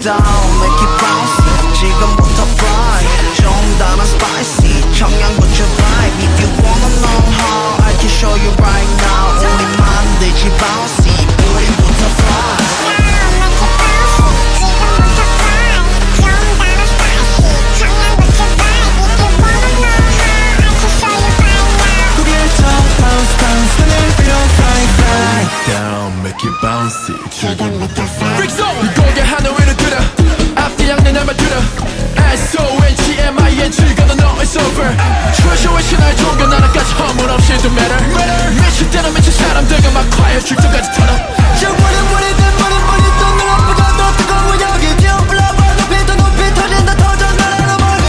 down, make it bouncy. 지금부터 fly. 좀 달아 spicy. 청양고추 vibe. If you wanna know how, I can show you right now. 우리 만들지 bouncy. 우리부터 fly. Down, make it bouncy. 지금부터 fly. Freak zone. 이 고개 하늘 위로 들어. 앞뒤 양내 날만 들어. S-O-N-G-M-I-N 즐거워 no it's over. Treasure 신화의 종교 나라까지 허물 없이 do matter. 미칠 때는 미친 사람들과 막 quiet 출전까지 털어. 저 머리 또 눈앞이가 너 뜨거워 여기 뛰어블라블라 높이 더 높이 터진다 터져 나라로 멀리.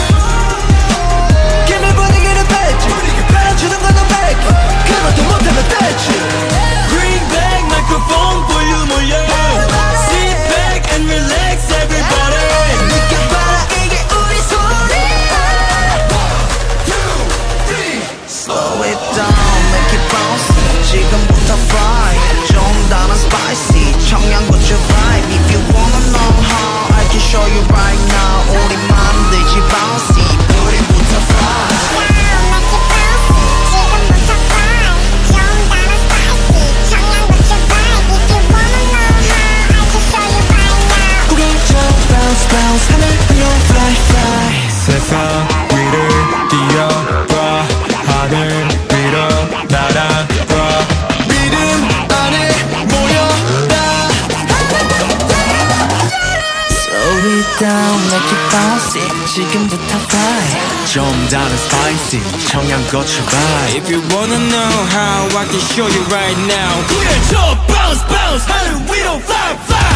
김이 분위기를 뺐지 주는 건 너 뺏기 그것도 못하면 떼지. Microphone 볼륨 올려. Sit back and relax everybody. 느껴봐라 이게 우리 소리야. 2, 3 Slow it down, make it bouncy. 지금부터 fly. 좀 달아 spicy. 청양고추 vibe. If you wanna know how, I can show you right now. 우리 만들지 bouncy. 우리부터 fly. Bounce 하늘 위로 fly fly. 세상 위를 뛰어봐. 하늘 위로 날아봐. 믿음 안에 모여라. Slow it down, make it bouncy. 지금부터 fly. 좀 다른 spicy. 청양고추 vibe. If you wanna know how, I can show you right now. 그래 저 bounce bounce 하늘 위로 fly fly.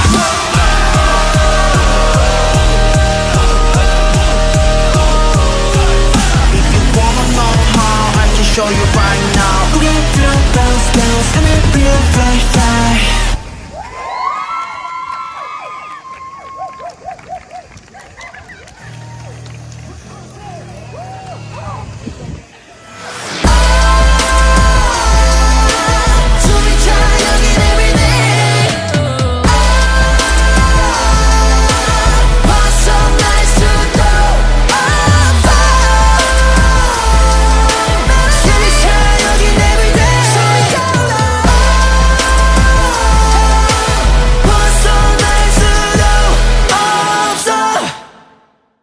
Show you right now. 우리 들어 bounce bounce 하늘 위로 fly.